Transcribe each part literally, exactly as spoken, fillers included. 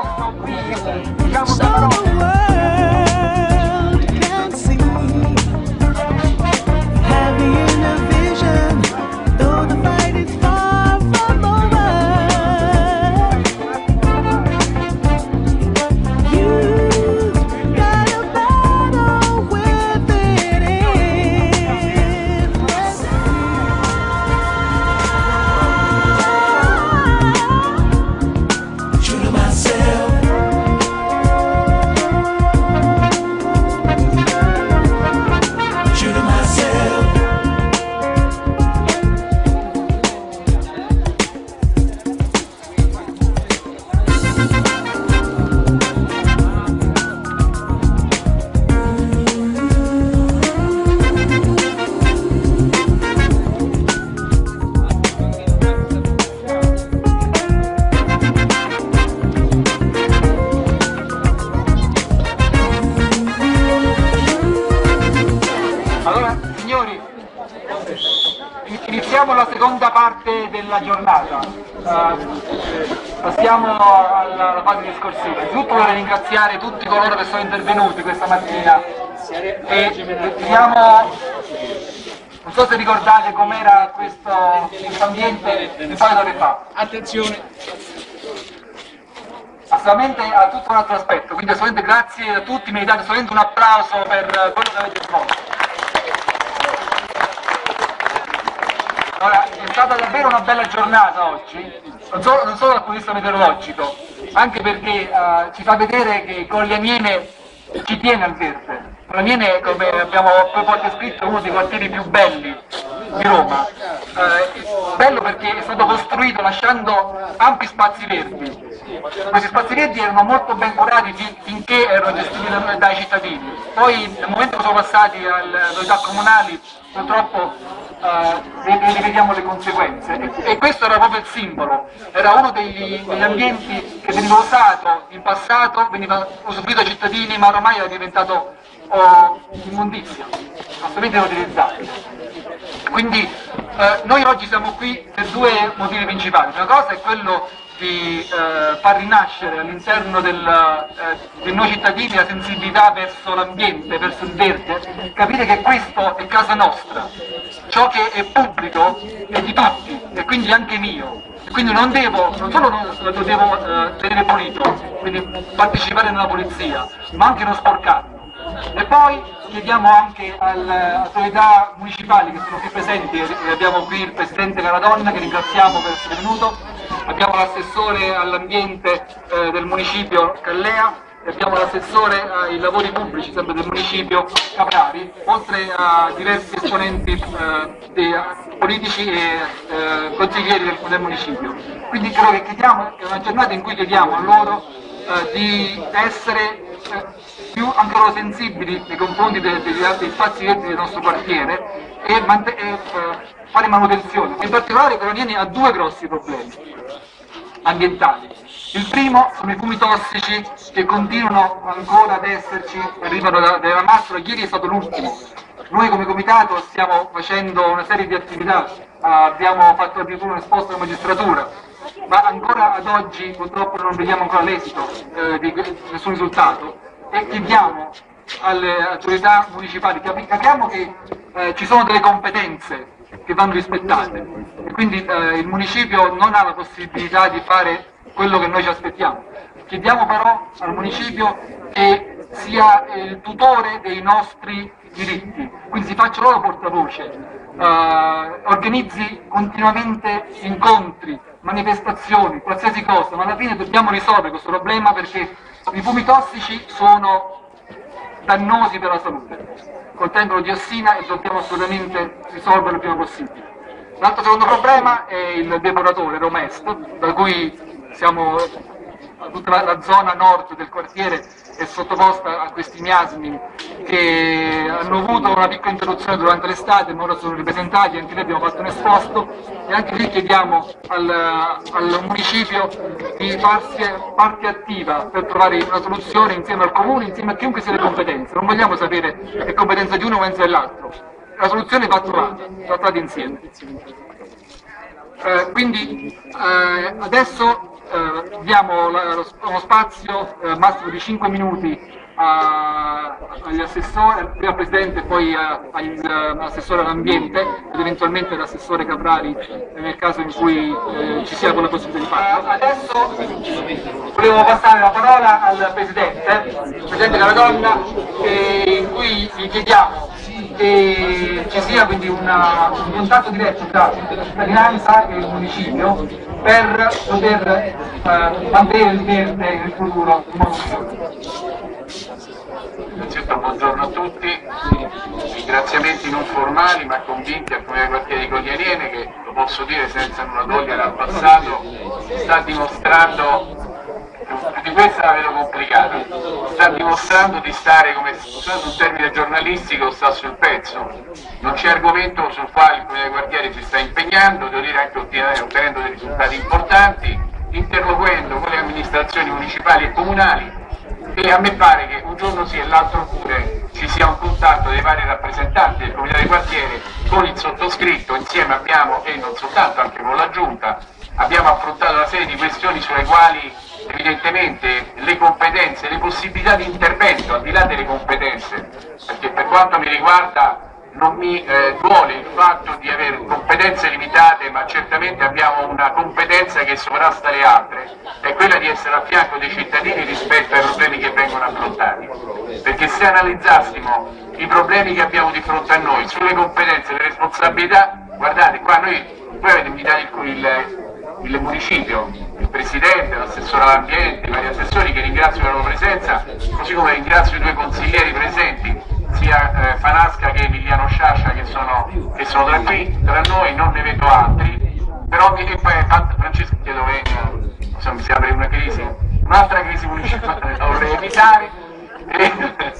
Iniziamo la seconda parte della giornata, uh, passiamo alla fase discorsiva. Innanzitutto vorrei ringraziare tutti coloro che sono intervenuti questa mattina e vediamo, non so se ricordate com'era questo, questo ambiente un paio d'ore fa. Attenzione! Assolutamente ha tutto un altro aspetto, quindi assolutamente grazie a tutti, meritate solamente un applauso per quello che avete svolto. Allora, è stata davvero una bella giornata oggi, non solo, non solo dal punto di vista meteorologico, anche perché uh, ci fa vedere che con Amiene ci tiene al verde. Amiene, come abbiamo più volte scritto, è uno dei quartieri più belli di Roma. Uh, bello perché è stato costruito lasciando ampi spazi verdi. Questi spazi verdi erano molto ben curati fin, finché erano gestiti dai cittadini. Poi nel momento che sono passati alle autorità comunali, purtroppo Uh, ne, ne vediamo le conseguenze e, e questo era proprio il simbolo, era uno degli, degli ambienti che veniva usato in passato, veniva usufruito dai cittadini, ma ormai era diventato oh, immondizia, assolutamente inutilizzabile. Quindi uh, noi oggi siamo qui per due motivi principali. Una cosa è quello di eh, far rinascere all'interno del, eh, di noi cittadini la sensibilità verso l'ambiente, verso il verde, capire che questo è casa nostra, ciò che è pubblico è di tutti e quindi anche mio, e quindi non devo, non solo non, lo devo eh, tenere pulito, quindi partecipare nella pulizia, ma anche non sporcarlo. E poi chiediamo anche alle autorità municipali che sono qui presenti, e abbiamo qui il Presidente Caradonna che ringraziamo per essere venuto, abbiamo l'assessore all'ambiente eh, del municipio Callea, e abbiamo l'assessore ai lavori pubblici sempre del municipio Caprari, oltre a diversi esponenti eh, dei, politici e eh, consiglieri del, del municipio. Quindi credo che chiediamo, è una giornata in cui chiediamo a loro eh, di essere eh, più ancora sensibili nei confronti degli de, de, de spazi verdi del nostro quartiere e, e eh, fare manutenzione. In particolare Coronieni ha due grossi problemi ambientali. Il primo sono i fumi tossici che continuano ancora ad esserci, arrivano da, dalla Mastro, ieri è stato l'ultimo. Noi come comitato stiamo facendo una serie di attività, uh, abbiamo fatto addirittura un esposto alla magistratura, ma ancora ad oggi purtroppo non vediamo ancora l'esito eh, di nessun risultato e chiediamo alle autorità municipali, capiamo che eh, ci sono delle competenze che vanno rispettate e quindi eh, il municipio non ha la possibilità di fare quello che noi ci aspettiamo. Chiediamo però al municipio che sia il tutore dei nostri diritti, quindi si faccia loro portavoce, eh, organizzi continuamente incontri, manifestazioni, qualsiasi cosa, ma alla fine dobbiamo risolvere questo problema perché i fumi tossici sono dannosi per la salute, contengono diossina e dobbiamo assolutamente risolverlo il prima possibile. L'altro secondo problema è il depuratore Romest, da cui siamo, tutta la, la zona nord del quartiere è sottoposta a questi miasmi che hanno avuto una piccola interruzione durante l'estate, ma ora sono ripresentati, anche lì abbiamo fatto un esposto e anche lì chiediamo al, al municipio di farsi parte attiva per trovare una soluzione insieme al comune, insieme a chiunque sia le competenze. Non vogliamo sapere che competenza di uno o dell'altro, la soluzione va trovata, va trovata insieme. Eh, quindi eh, adesso eh, diamo la, lo, lo spazio eh, massimo di cinque minuti a, agli assessori, prima al Presidente e poi all'assessore all'ambiente ed eventualmente all'assessore Caprari nel caso in cui eh, ci sia quella possibilità di farlo. Adesso volevo passare la parola al Presidente, il Presidente della Donna, eh, in cui gli chiediamo che ci sia quindi una, un contatto diretto tra la cittadinanza e il municipio per poter eh, mantenere il verde nel futuro in modo migliore. Innanzitutto buongiorno a tutti, ringraziamenti non formali ma convinti al Comune dei Quartieri di Colli Aniene che, lo posso dire senza nulla togliere al passato, sta dimostrando, di questa la vedo complicata, sta dimostrando di stare, come usando un termine giornalistico, sta sul pezzo. Non c'è argomento sul quale il Comune dei Quartieri si sta impegnando, devo dire anche ottenendo dei risultati importanti, interloquendo con le amministrazioni municipali e comunali. E a me pare che un giorno sì e l'altro pure ci sia un contatto dei vari rappresentanti del Comitato di Quartiere con il sottoscritto, insieme abbiamo, e non soltanto, anche con la Giunta, abbiamo affrontato una serie di questioni sulle quali evidentemente le competenze, le possibilità di intervento, al di là delle competenze, perché per quanto mi riguarda non mi eh, duole il fatto di avere competenze limitate, ma certamente abbiamo una competenza che sovrasta le altre, è quella di essere a fianco dei cittadini rispetto ai problemi che vengono affrontati, perché se analizzassimo i problemi che abbiamo di fronte a noi, sulle competenze e le responsabilità, guardate, qua noi, voi avete invitato il, il, il municipio, il Presidente, l'assessore all'ambiente, i vari assessori che ringrazio per la loro presenza, così come ringrazio i due consiglieri presenti, sia eh, Fanasca che Emiliano Sciascia che sono, che sono tra qui, tra noi, non ne vedo altri, però e poi Francesco chiedo venia, insomma mi si apre una crisi, un'altra crisi municipale la vorrei evitare, e,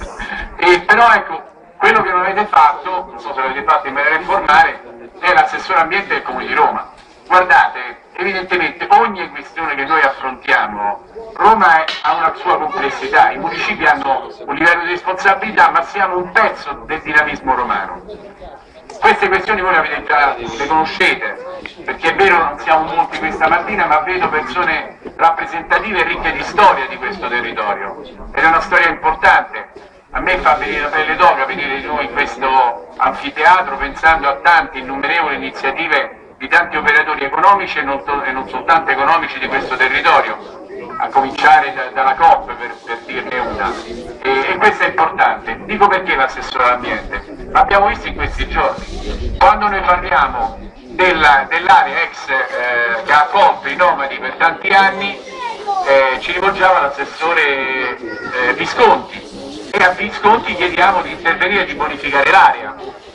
e, però ecco, quello che non avete fatto, non so se l'avete fatto in maniera informale, è l'assessore ambiente del Comune di Roma. Guardate, evidentemente ogni questione che noi affrontiamo, Roma è, ha una sua complessità, i municipi hanno un livello di responsabilità, ma siamo un pezzo del dinamismo romano. Queste questioni voi le avete già, le conoscete, perché è vero non siamo molti questa mattina, ma vedo persone rappresentative e ricche di storia di questo territorio, ed è una storia importante. A me fa venire la pelle d'oca venire di noi in questo anfiteatro pensando a tante innumerevoli iniziative di tanti operatori economici e non, e non soltanto economici di questo territorio, a cominciare da, dalla Coop per, per dirne una, e, e questo è importante. Dico perché l'assessore all'ambiente, l'abbiamo visto in questi giorni, quando noi parliamo dell'area dell ex eh, che ha accolto i nomadi per tanti anni, eh, ci rivolgiamo all'assessore eh, Visconti, e a Visconti chiediamo di intervenire e di bonificare l'area.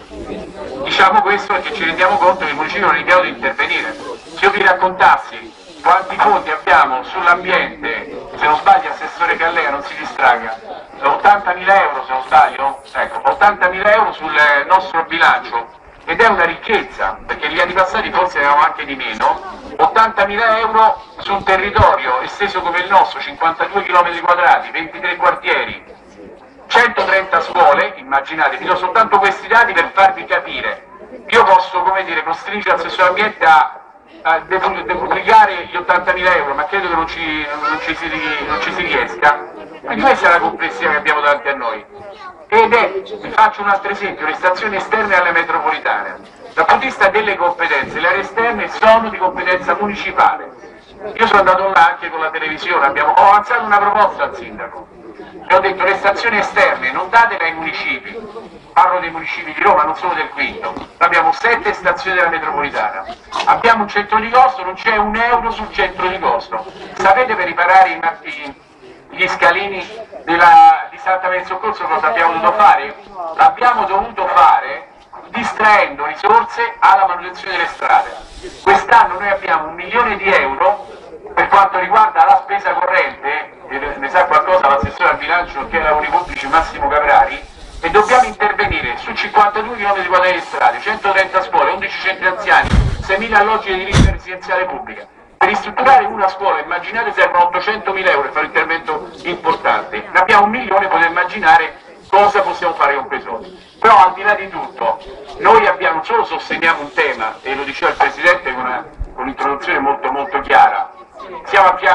Diciamo questo perché ci rendiamo conto che il municipio non è in grado di intervenire. Se io vi raccontassi quanti fondi abbiamo sull'ambiente, se non sbaglio assessore Gallea non si distraga, ottantamila euro se non sbaglio, ecco, ottantamila euro sul nostro bilancio, ed è una ricchezza, perché gli anni passati forse ne avevamo anche di meno, ottantamila euro su un territorio esteso come il nostro, cinquantadue chilometri quadrati, ventitré quartieri, centotrenta scuole, immaginate, vi do soltanto questi dati per farvi capire. Io posso, come dire, costringere l'assessore ambiente a, a depubblicare gli ottantamila euro, ma credo che non ci, non, ci si, non ci si riesca. Quindi questa è la complessità che abbiamo davanti a noi. Ed è, vi faccio un altro esempio, le stazioni esterne alle metropolitane. Dal punto di vista delle competenze, le aree esterne sono di competenza municipale. Io sono andato là anche con la televisione, abbiamo, ho avanzato una proposta al sindaco. E ho detto le stazioni esterne non datele ai municipi, parlo dei municipi di Roma, non solo del Quinto, abbiamo sette stazioni della metropolitana, abbiamo un centro di costo, non c'è un euro sul centro di costo. Sapete per riparare i, i, gli scalini della, di Santa Maria del Soccorso cosa abbiamo dovuto fare? L'abbiamo dovuto fare distraendo risorse alla manutenzione delle strade. Quest'anno noi abbiamo un milione di euro per quanto riguarda la spesa corrente, ne sa qualcosa l'assessore al bilancio che è lavori pubblici Massimo Caprari, e dobbiamo intervenire su cinquantadue chilometri quadrati di strade, centotrenta scuole, undici centri anziani, seimila alloggi di edilizia residenziale pubblica. Per ristrutturare una scuola, immaginate, servono ottocentomila euro per fare un intervento importante, ne abbiamo un milione, potete immaginare cosa possiamo fare con quei soldi. Però al di là di tutto, noi abbiamo, non solo sosteniamo un tema, e lo diceva il Presidente con un'introduzione molto molto chiara, siamo a fianco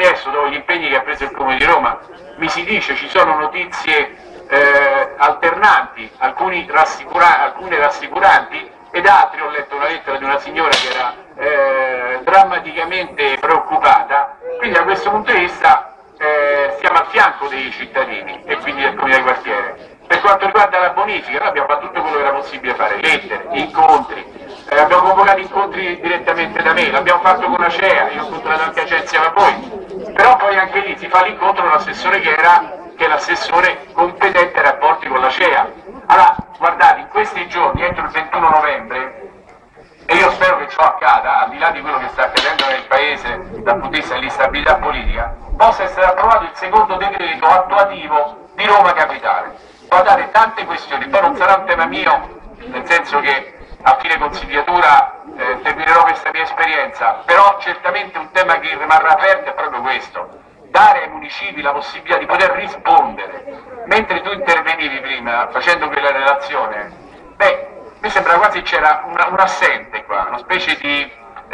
adesso, dopo gli impegni che ha preso il Comune di Roma, mi si dice ci sono notizie eh, alternanti, alcuni rassicura alcune rassicuranti, ed altri, ho letto una lettera di una signora che era eh, drammaticamente preoccupata. Quindi da questo punto di vista eh, stiamo a fianco dei cittadini e quindi del Comune di quartiere. Per quanto riguarda la bonifica, noi abbiamo fatto tutto quello che era possibile fare, lettere, incontri, eh, abbiamo convocato incontri direttamente da me, l'abbiamo fatto con Acea, io ho incontrato anche Acea insieme a voi, però poi anche lì si fa l'incontro con l'assessore che era, che è l'assessore competente ai rapporti con l'Acea. Allora, guardate, in questi giorni, entro il ventuno novembre, e io spero che ciò accada, al di là di quello che sta accadendo nel Paese dal punto di vista dell'instabilità politica, possa essere approvato il secondo decreto attuativo di Roma Capitale. Guardate, tante questioni, poi non sarà un tema mio, nel senso che a fine consigliatura eh, terminerò questa mia esperienza, però certamente un tema che rimarrà aperto è proprio questo: dare ai municipi la possibilità di poter rispondere. Mentre tu intervenivi prima facendo quella relazione, beh, mi sembra quasi c'era un, un assente qua, una specie di,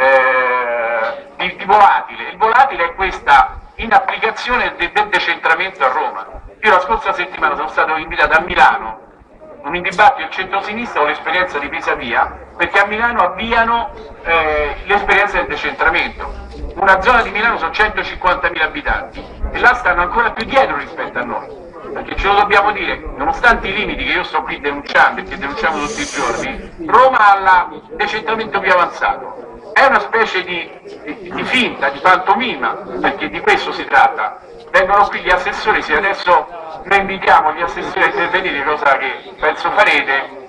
eh, di, di volatile. Il volatile è questa inapplicazione del, del decentramento a Roma. Io la scorsa settimana sono stato invitato a Milano, un dibattito del centro-sinistra con l'esperienza di Pisapia, perché a Milano avviano eh, l'esperienza del decentramento. Una zona di Milano sono centocinquantamila abitanti e là stanno ancora più dietro rispetto a noi, perché ce lo dobbiamo dire, nonostante i limiti che io sto qui denunciando e che denunciamo tutti i giorni, Roma ha il decentramento più avanzato. È una specie di, di, di finta, di pantomima, perché di questo si tratta. Vengono qui gli assessori, se adesso noi invitiamo gli assessori a intervenire, cosa che penso farete,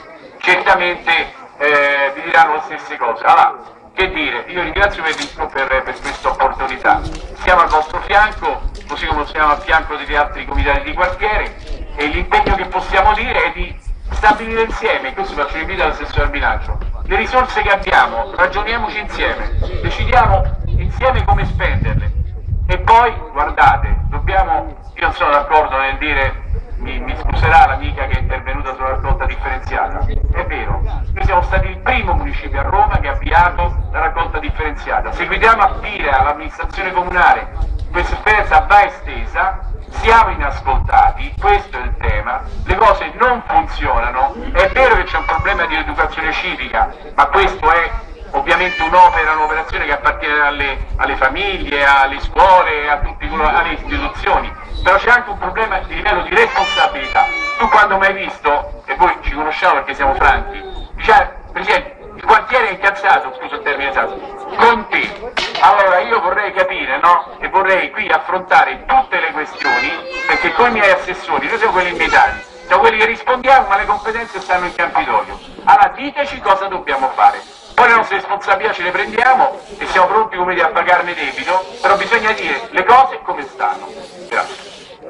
certamente eh, vi diranno le stesse cose. Allora, che dire, io ringrazio per, per, per questa opportunità, siamo al vostro fianco, così come siamo al fianco degli altri comitati di quartiere, e l'impegno che possiamo dire è di stabilire insieme, questo faccio l'invito all'assessore al bilancio, le risorse che abbiamo, ragioniamoci insieme, decidiamo insieme come spenderle, e poi guardate, dobbiamo, io non sono d'accordo nel dire, mi, mi scuserà l'amica che è intervenuta sulla raccolta differenziata, è vero, noi siamo stati il primo municipio a Roma che ha avviato la raccolta differenziata, seguitiamo a dire all'amministrazione comunale questa esperienza va estesa, siamo inascoltati, questo è il tema, le cose non funzionano, è vero che c'è un problema di educazione civica, ma questo è ovviamente un'opera, un'operazione che appartiene alle, alle famiglie, alle scuole, a tutti, alle istituzioni, però c'è anche un problema di livello di responsabilità. Tu quando mi hai visto, e voi ci conosciamo perché siamo franchi, diciamo, Presidente, il quartiere è incazzato, scusa il termine esatto, con te. Allora io vorrei capire, no? E vorrei qui affrontare tutte le questioni, perché con i miei assessori, noi siamo quelli invitati, siamo quelli che rispondiamo, ma le competenze stanno in Campidoglio. Allora diteci cosa dobbiamo fare. Poi le nostre responsabilità ce le prendiamo e siamo pronti come dire a pagarne debito, però bisogna dire le cose come stanno. Grazie.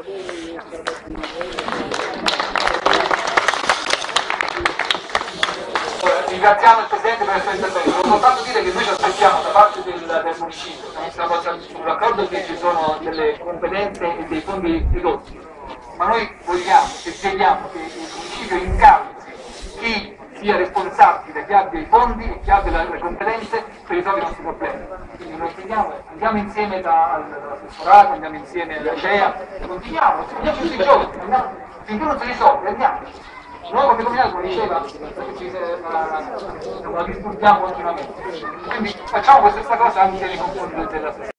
Ringraziamo il Presidente per essere intervenuto. Volevo soltanto dire che noi ci aspettiamo da parte del, del municipio, siamo sull'accordo che ci sono delle competenze e dei fondi ridotti, ma noi vogliamo e chiediamo che il municipio incalzi chi sia responsabile, chi abbia i fondi e chi abbia le competenze per risolvere i nostri problemi. Quindi noi chiediamo, andiamo insieme dall'assessorato, andiamo insieme all'Acea, continuiamo, andiamo tutti i giorni, andiamo, finché non si risolve, andiamo. Noi come comunità, come diceva, ci, la, la, la disturbiamo continuamente. Quindi facciamo questa cosa anche nei confronti della